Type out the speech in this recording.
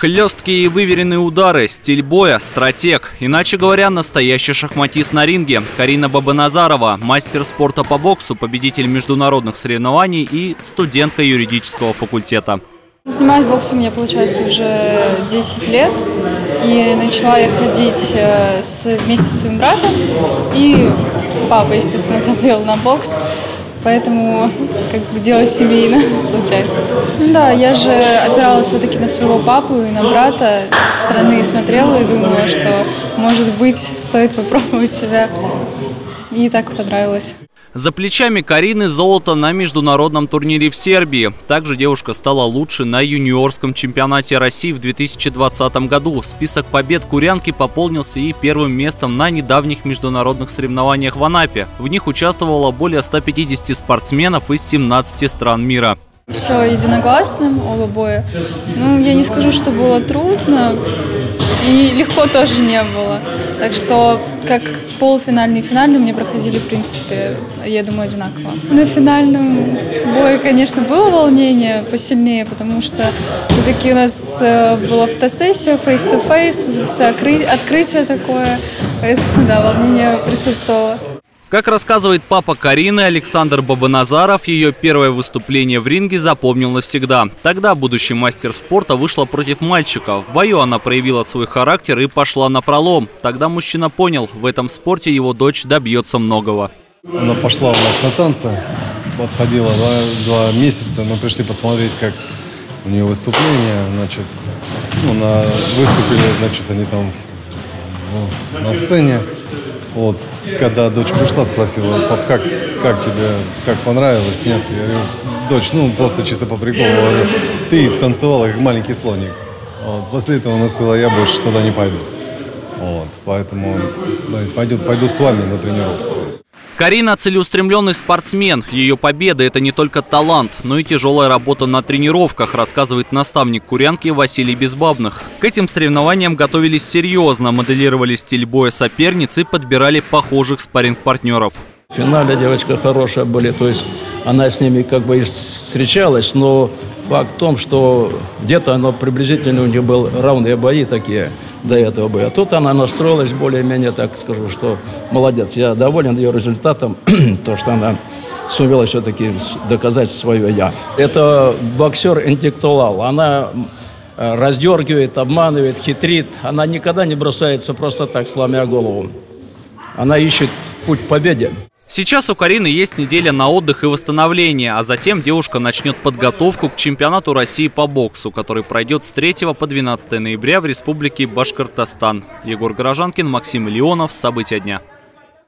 Хлесткие и выверенные удары, стиль боя, стратег. Иначе говоря, настоящий шахматист на ринге. Карина Бабаназарова, мастер спорта по боксу, победитель международных соревнований и студентка юридического факультета. Занимаюсь боксом я, получается, уже 10 лет. И начала я ходить вместе со своим братом. И папа, естественно, затеял на бокс. Поэтому как бы дело семейно случается. Да, я же опиралась все-таки на своего папу и на брата. Со стороны смотрела и думала, что, может быть, стоит попробовать себя. И так понравилось. За плечами Карины золото на международном турнире в Сербии. Также девушка стала лучшей на юниорском чемпионате России в 2020 году. Список побед курянки пополнился и первым местом на недавних международных соревнованиях в Анапе. В них участвовало более 150 спортсменов из 17 стран мира. Все единогласным, оба боя. Я не скажу, что было трудно, и легко тоже не было. Так что, как полуфинальный и финальный мне проходили, в принципе, я думаю, одинаково. На финальном бое, конечно, было волнение посильнее, потому что все-таки у нас была фотосессия, face-to-face, открытие такое, поэтому, да, волнение присутствовало. Как рассказывает папа Карины Александр Бабаназаров, ее первое выступление в ринге запомнил навсегда. Тогда будущий мастер спорта вышла против мальчика. В бою она проявила свой характер и пошла напролом. Тогда мужчина понял, в этом спорте его дочь добьется многого. Она пошла у нас на танцы, подходила 2 месяца. Мы пришли посмотреть, как у нее выступление. Значит, выступили, значит, они там на сцене. Вот. Когда дочь пришла, спросила: пап, как тебе, как понравилось? Нет, я говорю: дочь, просто чисто по приколу. Я говорю: ты танцевала как маленький слоник. Вот. После этого она сказала: я больше туда не пойду. Вот. Поэтому пойду с вами на тренировку. Карина – целеустремленный спортсмен. Ее победа – это не только талант, но и тяжелая работа на тренировках, рассказывает наставник курянки Василий Безбабных. К этим соревнованиям готовились серьезно, моделировали стиль боя соперниц и подбирали похожих спарринг-партнеров. В финале девочка хорошая были, то есть она с ними как бы и встречалась, но факт в том, что где-то оно приблизительно у нее были равные бои такие до этого боя. А тут она настроилась более-менее, так скажу, что молодец. Я доволен ее результатом, то, что она сумела все-таки доказать свое «я». Это боксер-интеллектуал. Она раздергивает, обманывает, хитрит. Она никогда не бросается просто так, сломя голову. Она ищет путь к победе. Сейчас у Карины есть неделя на отдых и восстановление, а затем девушка начнет подготовку к чемпионату России по боксу, который пройдет с 3 по 12 ноября в Республике Башкортостан. Егор Горожанкин, Максим Леонов. События дня.